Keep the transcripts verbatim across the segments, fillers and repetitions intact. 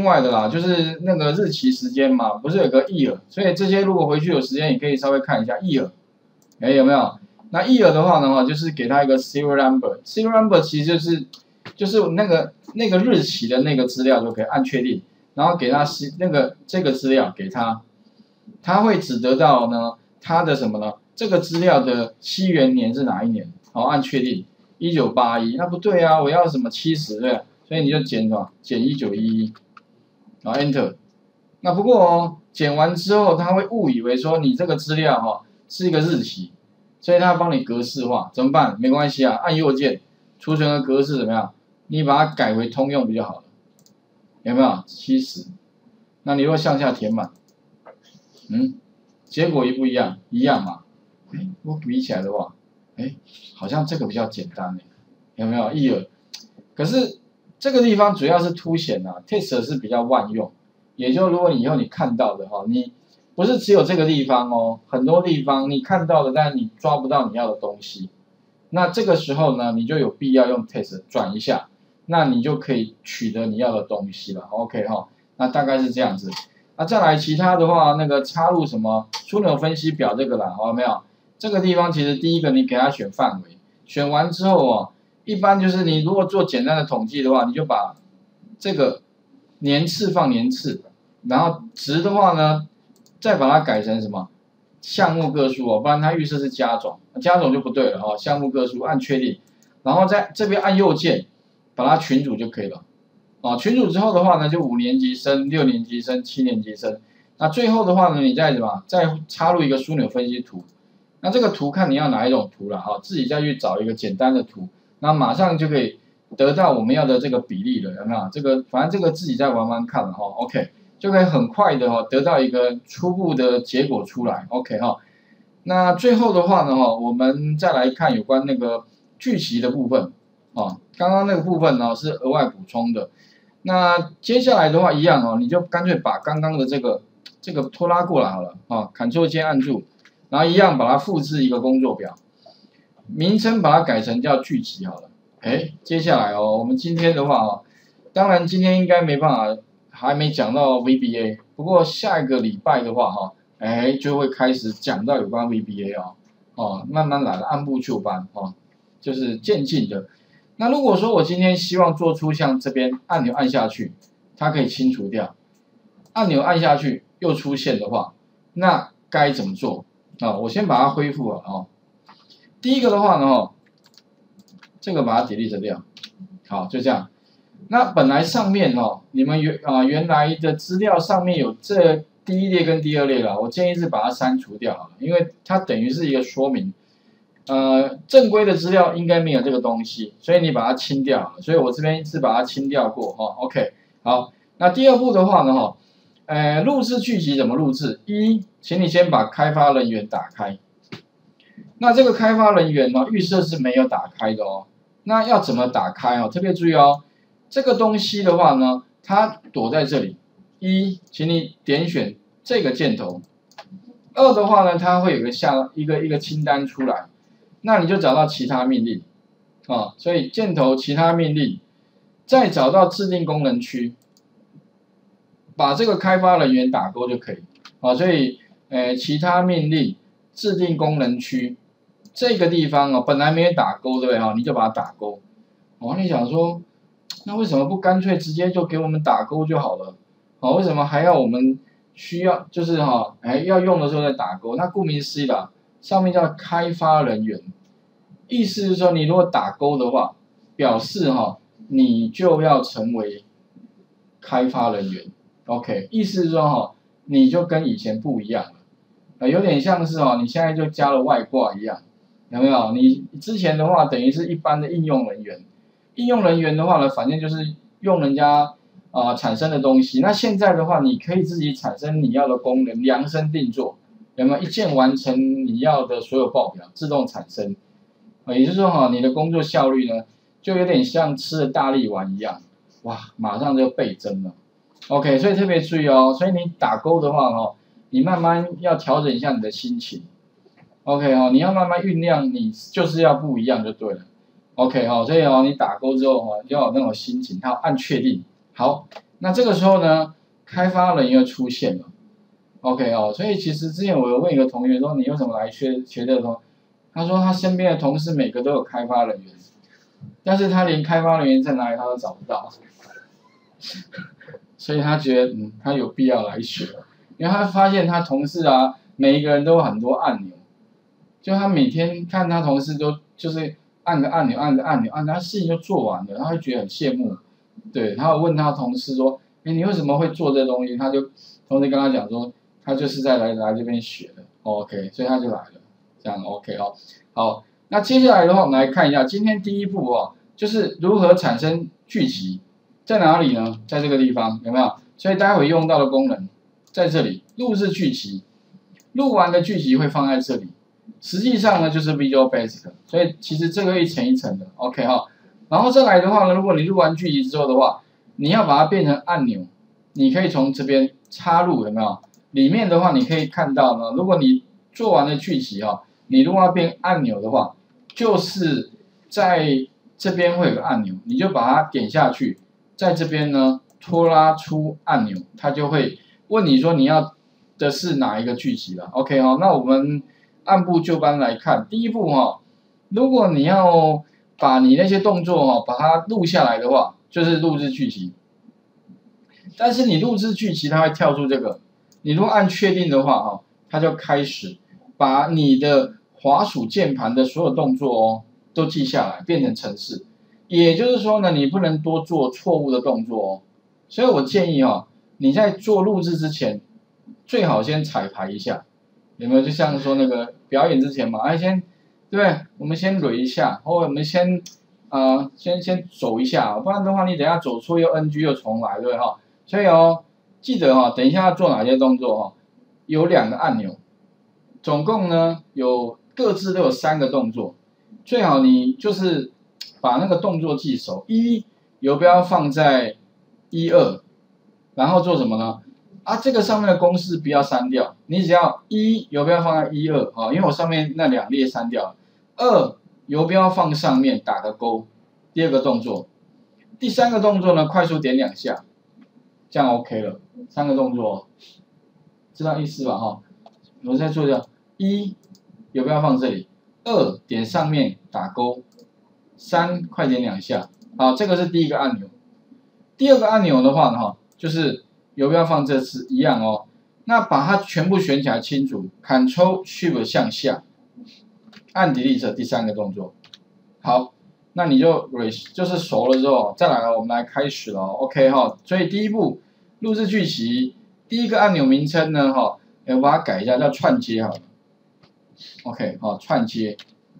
另外的啦，就是那个日期时间嘛，不是有个 year， 所以这些如果回去有时间，也可以稍微看一下 year， 哎有没有？那 year 的话呢，就是给它一个 serial number，serial number 其实就是就是那个那个日期的那个资料就可以按确定，然后给它那个这个资料给它，它会只得到呢它的什么呢？这个资料的西元年是哪一年？好，按确定一九八一，那不对啊，我要什么七十对，所以你就减什么？减一九一一，然后 Enter。那不过哦，减完之后它会误以为说你这个资料哈、哦、是一个日期。所以它帮你格式化，怎么办？没关系啊，按右键，储存的格式怎么样？你把它改为通用不就好了？有没有？七十。那你如果向下填满，嗯，结果一不一样？一样嘛。哎，我比起来的话，哎，好像这个比较简单哎，有没有？一耳。可是这个地方主要是凸显啊 ，test 是比较万用，也就如果以后你看到的话，你。不是只有这个地方哦，很多地方你看到的，但是你抓不到你要的东西。那这个时候呢，你就有必要用 test 转一下，那你就可以取得你要的东西了。OK 哈，那大概是这样子。那再来其他的话，那个插入什么枢纽分析表这个啦，好没有？这个地方其实第一个你给它选范围，选完之后哦，一般就是你如果做简单的统计的话，你就把这个年次放年次，然后值的话呢。再把它改成什么项目个数哦，不然它预设是加总，加总就不对了哈、哦。项目个数按确定，然后在这边按右键把它群组就可以了。哦，群组之后的话呢，就五年级生、六年级生、七年级生。那最后的话呢，你再什么再插入一个枢纽分析图。那这个图看你要哪一种图了哈、哦，自己再去找一个简单的图，那马上就可以得到我们要的这个比例了，有没有？这个反正这个自己再玩玩看了哈、哦。OK。就可以很快的哈得到一个初步的结果出来 ，OK 哈。那最后的话呢哈，我们再来看有关那个聚集的部分啊，刚刚那个部分呢是额外补充的。那接下来的话一样哦，你就干脆把刚刚的这个这个拖拉过来好了啊 ，Ctrl 键按住，然后一样把它复制一个工作表，名称把它改成叫聚集好了。哎，接下来哦，我们今天的话啊，当然今天应该没办法。还没讲到 V B A， 不过下一个礼拜的话哈，哎就会开始讲到有关 V B A 哦，哦慢慢来了，按部就班哦，就是渐进的。那如果说我今天希望做出像这边按钮按下去，它可以清除掉，按钮按下去又出现的话，那该怎么做啊、哦？我先把它恢复了哦。第一个的话呢，哦，这个把它 delete 掉，好，就这样。那本来上面哦，你们原啊、呃、原来的资料上面有这第一列跟第二列了，我建议是把它删除掉好了，因为它等于是一个说明，呃，正规的资料应该没有这个东西，所以你把它清掉好了，所以我这边是把它清掉过哈、哦、，OK， 好，那第二步的话呢哈，呃，录制剧集怎么录制？一，请你先把开发人员打开，那这个开发人员呢，预设是没有打开的哦，那要怎么打开哦？特别注意哦。这个东西的话呢，它躲在这里。一，请你点选这个箭头。二的话呢，它会有个下一个一个清单出来，那你就找到其他命令啊。所以箭头其他命令，再找到制定功能区，把这个开发人员打勾就可以啊。所以呃，其他命令制定功能区这个地方哦，本来没有打勾对不对哈？你就把它打勾。哦，你想说。那为什么不干脆直接就给我们打勾就好了？好、哦，为什么还要我们需要就是哈、哦，哎要用的时候再打勾？那顾名思义啦，上面叫开发人员，意思是说你如果打勾的话，表示哈、哦、你就要成为开发人员 ，OK， 意思是说哈、哦、你就跟以前不一样了，呃有点像是哦你现在就加了外挂一样，有没有？你之前的话等于是一般的应用人员。应用人员的话呢，反正就是用人家啊、呃、产生的东西。那现在的话，你可以自己产生你要的功能，量身定做，有没有？一键完成你要的所有报表，自动产生。啊，也就是说哈，你的工作效率呢，就有点像吃了大力丸一样，哇，马上就倍增了。OK， 所以特别注意哦。所以你打勾的话哦，你慢慢要调整一下你的心情。OK 哦，你要慢慢酝酿，你就是要不一样就对了。OK 哈、哦，所以哦，你打勾之后哈、哦，要有那种心情，还要按确定。好， 那这个时候呢，开发人员出现了 ，OK 哦，所以其实之前我有问一个同学说，你为什么来学学这个东西？他说他身边的同事每个都有开发人员，但是他连开发人员在哪里他都找不到，所以他觉得嗯，他有必要来学，因为他发现他同事啊，每一个人都有很多按钮，就他每天看他同事都就是按个按钮，按个按钮，按他事情就做完了，他会觉得很羡慕。对，他有问他同事说，哎，你为什么会做这东西？他就同事跟他讲说，他就是在来来这边学的 ，OK， 所以他就来了，这样 OK 哦。好，那接下来的话，我们来看一下今天第一步哦，就是如何产生剧集，在哪里呢？在这个地方有没有？所以待会用到的功能在这里，录制剧集，录完的剧集会放在这里。实际上呢，就是 Visual Basic， 所以其实这个一层一层的 ，OK 哈。然后再来的话呢，如果你录完剧集之后的话，你要把它变成按钮，你可以从这边插入，有没有？里面的话你可以看到呢，如果你做完了剧集哈，你如果要变按钮的话，就是在这边会有个按钮，你就把它点下去，在这边呢拖拉出按钮，它就会问你说你要的是哪一个剧集了 ，OK 哈。那我们按部就班来看，第一步哈，如果你要把你那些动作哈，把它录下来的话，就是录制剧集。但是你录制剧集，它会跳出这个，你如果按确定的话哈，它就开始把你的滑鼠键盘的所有动作哦都记下来，变成程式。也就是说呢，你不能多做错误的动作哦。所以我建议哈，你在做录制之前，最好先彩排一下，有没有？就像说那个表演之前嘛，哎先。对不对？我们先捋一下，或者我们先，呃，先先走一下，不然的话你等一下走错又 N G 又重来，对不对哈？所以哦，记得哈、哦，等一下要做哪些动作哈、哦？有两个按钮，总共呢有各自都有三个动作，最好你就是把那个动作记熟。一游标放在一二，然后做什么呢？啊，这个上面的公式不要删掉，你只要一游标放在一二啊，因为我上面那两列删掉了。二游标放上面打个勾，第二个动作，第三个动作呢，快速点两下，这样 OK 了。三个动作，知道意思吧？哈，我再做一下，一游标放这里，二点上面打勾，三快点两下，好，这个是第一个按钮。第二个按钮的话呢，哈，就是游标放这次一样哦。那把它全部选起来清楚 ，Ctrl Shift 向下。按 Delete 第三个动作，好，那你就就是熟了之后，再来了，我们来开始了 ，OK 哈。所以第一步录制剧集，第一个按钮名称呢，哈，我把它改一下，叫串接好了 ，OK 好，串接，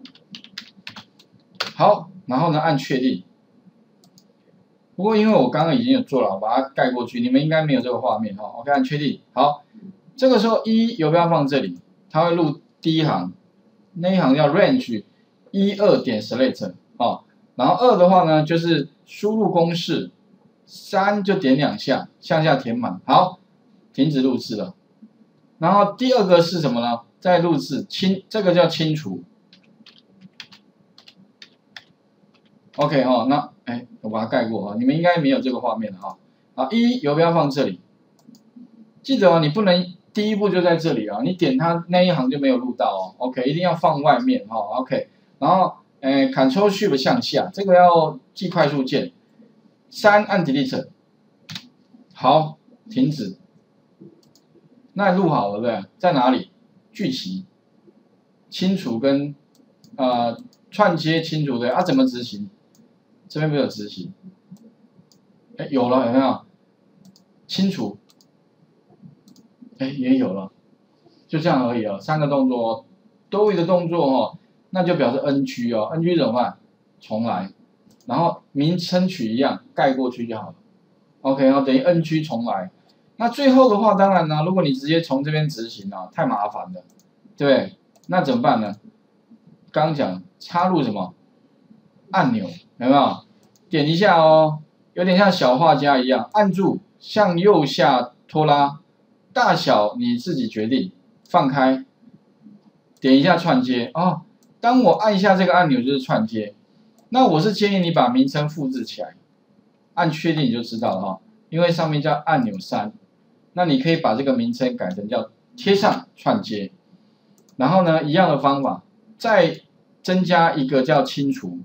好，然后呢按确定。不过因为我刚刚已经有做了，我把它盖过去，你们应该没有这个画面哈 ，OK 按确定，好，这个时候一游标放这里，它会录第一行。那一行叫 range 一二点 select 哦，然后二的话呢就是输入公式，三就点两下向下填满，好，停止录制了。然后第二个是什么呢？再录制清，这个叫清除。OK 哦，那哎我把它盖过啊，你们应该没有这个画面了哈。好，一游标放这里，记得哦，你不能。第一步就在这里啊，你点它那一行就没有录到哦 ，OK， 一定要放外面哈 ，OK， 然后呃 Ctrl Shift 向下，这个要记快速键，三按 Delete， 好，停止，那录好了对不对？在哪里？剧集，清除跟呃串接清除对，啊怎么执行？这边没有执行，哎有了有没有？清除。哎，也有了，就这样而已哦，三个动作哦，多余的动作哦，那就表示 N G 哦 ，N G 怎么办？重来，然后名称取一样盖过去就好了 ，OK， 然后等于 N G 重来。那最后的话，当然呢，如果你直接从这边执行啊，太麻烦了，对不对？那怎么办呢？刚讲插入什么按钮，有没有？点一下哦，有点像小画家一样，按住向右下拖拉。大小你自己决定，放开，点一下串接哦。当我按一下这个按钮就是串接，那我是建议你把名称复制起来，按确定你就知道了哈。 因为上面叫按钮三，那你可以把这个名称改成叫贴上串接，然后呢，一样的方法，再增加一个叫清除，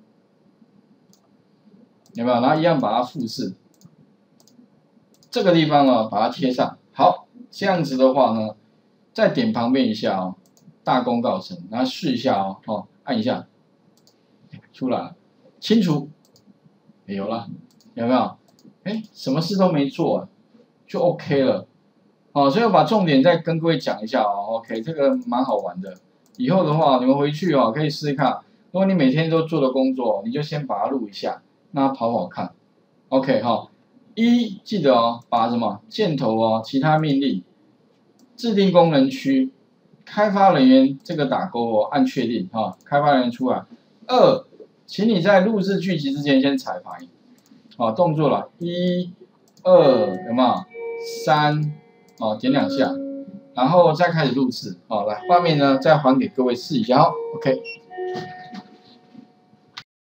有没有？然后一样把它复制，这个地方呢，把它贴上。好，这样子的话呢，再点旁边一下哦，大功告成，然后试一下哦，哦，按一下，出来了，清除，有了，有没有？哎，什么事都没做，就 OK 了。哦，所以我把重点再跟各位讲一下哦 ，OK， 这个蛮好玩的。以后的话，你们回去哦，可以试试看。如果你每天都做的工作，你就先把它录一下，让它跑跑看。OK 哈、哦，一记得哦，把什么箭头哦，其他命令，制定功能区，开发人员这个打勾哦，按确定哈、哦，开发人员出来。二，请你在录制剧集之前先彩排。好、哦，动作了，一、二，有没有？三，哦，点两下，然后再开始录制。好、哦，来，画面呢再还给各位试一下哦 ，OK。